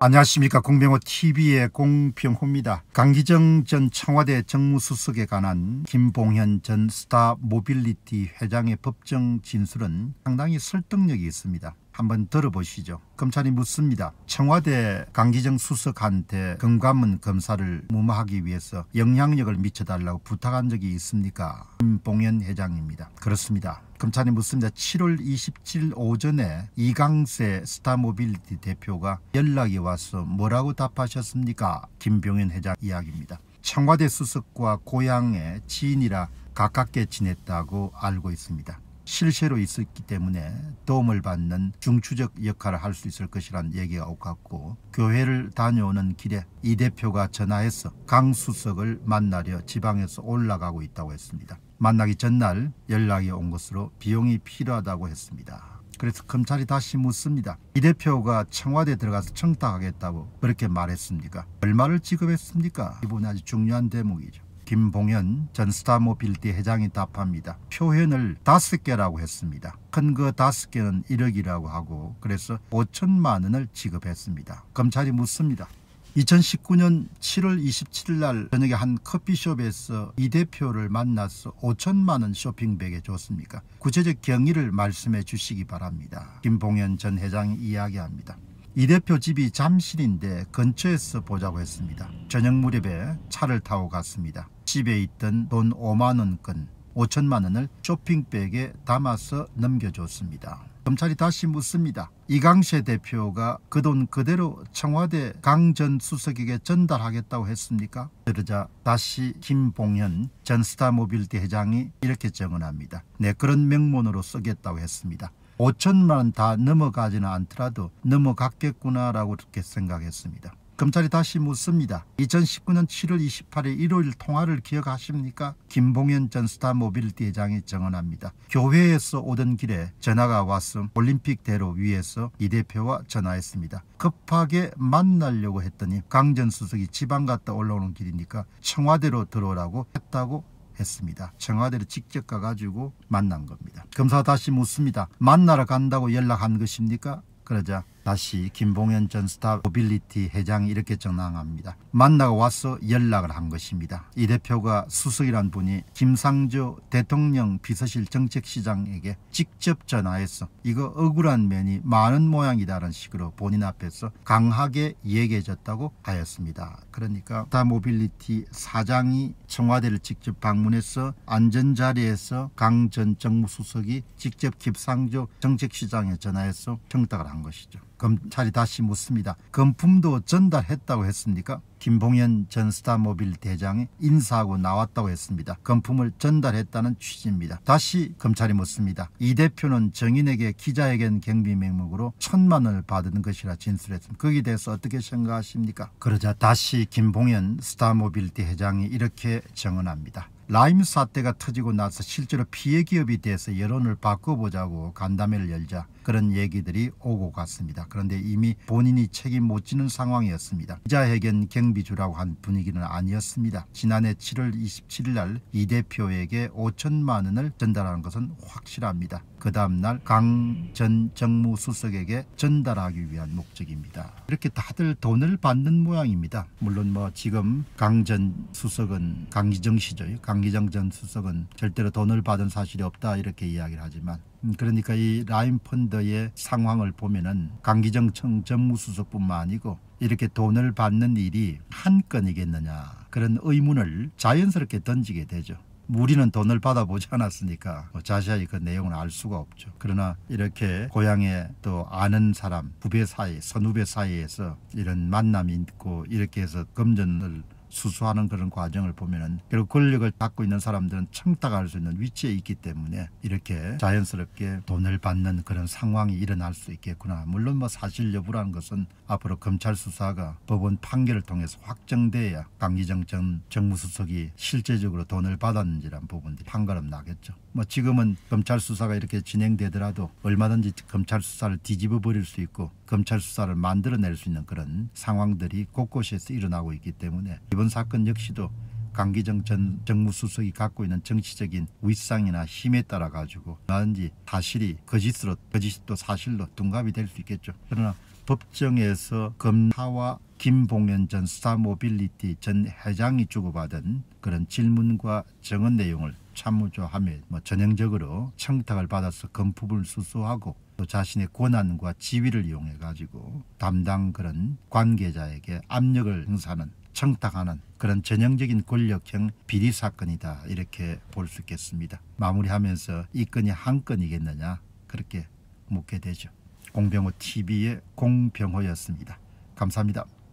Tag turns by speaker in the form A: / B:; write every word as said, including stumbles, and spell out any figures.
A: 안녕하십니까. 공병호티비의 공병호입니다. 강기정 전 청와대 정무수석에 관한 김봉현 전 스타모빌리티 회장의 법정 진술은 상당히 설득력이 있습니다. 한번 들어보시죠. 검찰이 묻습니다. 청와대 강기정 수석한테 금감원 검사를 무마하기 위해서 영향력을 미쳐달라고 부탁한 적이 있습니까? 김봉현 회장입니다. 그렇습니다. 검찰이 묻습니다. 칠월 이십칠일 오전에 이강세 스타모빌리티 대표가 연락이 와서 뭐라고 답하셨습니까? 김봉현 회장 이야기입니다. 청와대 수석과 고향의 지인이라 가깝게 지냈다고 알고 있습니다. 실세로 있었기 때문에 도움을 받는 중추적 역할을 할 수 있을 것이라는 얘기가 오갔고, 교회를 다녀오는 길에 이 대표가 전화해서 강 수석을 만나려 지방에서 올라가고 있다고 했습니다. 만나기 전날 연락이 온 것으로 비용이 필요하다고 했습니다. 그래서 검찰이 다시 묻습니다. 이 대표가 청와대 들어가서 청탁하겠다고 그렇게 말했습니까? 얼마를 지급했습니까? 이 부분이 아주 중요한 대목이죠. 김봉현 전 스타모빌리티 회장이 답합니다. 표현을 다섯 개라고 했습니다. 큰 거 다섯 개는 일억이라고 하고, 그래서 오천만 원을 지급했습니다. 검찰이 묻습니다. 이천십구년 칠월 이십칠일 날 저녁에 한 커피숍에서 이 대표를 만나서 오천만 원 쇼핑백에 줬습니까? 구체적 경위를 말씀해 주시기 바랍니다. 김봉현 전 회장이 이야기합니다. 이 대표 집이 잠실인데 근처에서 보자고 했습니다. 저녁 무렵에 차를 타고 갔습니다. 집에 있던 돈 오만 원권 오천만 원을 쇼핑백에 담아서 넘겨줬습니다. 검찰이 다시 묻습니다. 이강세 대표가 그 돈 그대로 청와대 강 전 수석에게 전달하겠다고 했습니까? 그러자 다시 김봉현 전 스타모빌리티 회장이 이렇게 증언합니다. 네, 그런 명문으로 쓰겠다고 했습니다. 오천만 원 다 넘어가지는 않더라도 넘어갔겠구나라고 그렇게 생각했습니다. 검찰이 다시 묻습니다. 이천십구년 칠월 이십팔일 일요일 통화를 기억하십니까? 김봉현 전 스타모빌리티 회장이 증언합니다. 교회에서 오던 길에 전화가 와서 올림픽대로 위에서 이 대표와 전화했습니다. 급하게 만나려고 했더니 강 전 수석이 지방 갔다 올라오는 길이니까 청와대로 들어오라고 했다고 했습니다. 청와대로 직접 가가지고 만난 겁니다. 검사가 다시 묻습니다. 만나러 간다고 연락한 것입니까? 그러자 다시 김봉현 전 스타모빌리티 회장이 이렇게 전항합니다. 만나고 와서 연락을 한 것입니다. 이 대표가 수석이란 분이 김상조 대통령 비서실 정책시장에게 직접 전화해서 이거 억울한 면이 많은 모양이다라는 식으로 본인 앞에서 강하게 얘기해줬다고 하였습니다. 그러니까 스타모빌리티 사장이 청와대를 직접 방문해서 안전자리에서 강 전 정무수석이 직접 김상조 정책시장에 전화해서 청탁을 한 것이죠. 검찰이 다시 묻습니다. 금품도 전달했다고 했습니까? 김봉현 전 스타모빌리티 회장이 인사하고 나왔다고 했습니다. 금품을 전달했다는 취지입니다. 다시 검찰이 묻습니다. 이 대표는 정인에게 기자회견 경비 명목으로 천만 원을 받은 것이라 진술했습니다. 거기에 대해서 어떻게 생각하십니까? 그러자 다시 김봉현 스타모빌리티 회장이 이렇게 증언합니다. 라임 사태가 터지고 나서 실제로 피해 기업이 돼서 여론을 바꿔보자고 간담회를 열자 그런 얘기들이 오고 갔습니다. 그런데 이미 본인이 책임 못 지는 상황이었습니다. 기자회견 경비주라고 한 분위기는 아니었습니다. 지난해 칠월 이십칠일 날 이 대표에게 오천만 원을 전달하는 것은 확실합니다. 그 다음날 강 전 정무수석에게 전달하기 위한 목적입니다. 이렇게 다들 돈을 받는 모양입니다. 물론 뭐 지금 강 전 수석은 강기정 씨죠. 강기정 전 수석은 절대로 돈을 받은 사실이 없다 이렇게 이야기를 하지만, 그러니까 이 라임 펀드의 상황을 보면은 강기정 정무수석뿐만 아니고 이렇게 돈을 받는 일이 한 건이겠느냐 그런 의문을 자연스럽게 던지게 되죠. 우리는 돈을 받아보지 않았으니까 자세히 그 내용을 알 수가 없죠. 그러나 이렇게 고향에 또 아는 사람, 후배 사이, 선후배 사이에서 이런 만남이 있고 이렇게 해서 금전을 수수하는 그런 과정을 보면은 결국 권력을 갖고 있는 사람들은 청탁할 수 있는 위치에 있기 때문에 이렇게 자연스럽게 돈을 받는 그런 상황이 일어날 수 있겠구나. 물론 뭐 사실 여부라는 것은 앞으로 검찰 수사가 법원 판결을 통해서 확정돼야 강기정 전 정무수석이 실제적으로 돈을 받았는지란 부분들이 판가름 나겠죠. 뭐 지금은 검찰 수사가 이렇게 진행되더라도 얼마든지 검찰 수사를 뒤집어 버릴 수 있고 검찰 수사를 만들어낼 수 있는 그런 상황들이 곳곳에서 일어나고 있기 때문에 이번 사건 역시도 강기정 전 정무수석이 갖고 있는 정치적인 위상이나 힘에 따라 가지고 얼마든지 사실이 거짓으로, 거짓이 또 사실로 둔갑이 될 수 있겠죠. 그러나 법정에서 검사와 김봉현 전 스타모빌리티 전 회장이 주고받은 그런 질문과 증언 내용을 참모조하며 뭐 전형적으로 청탁을 받아서 검품을 수수하고 또 자신의 권한과 지위를 이용해 가지고 담당 그런 관계자에게 압력을 행사하는 청탁하는 그런 전형적인 권력형 비리 사건이다, 이렇게 볼 수 있겠습니다. 마무리하면서 이 건이 한 건이겠느냐, 그렇게 묻게 되죠. 공병호 티비의 공병호였습니다. 감사합니다.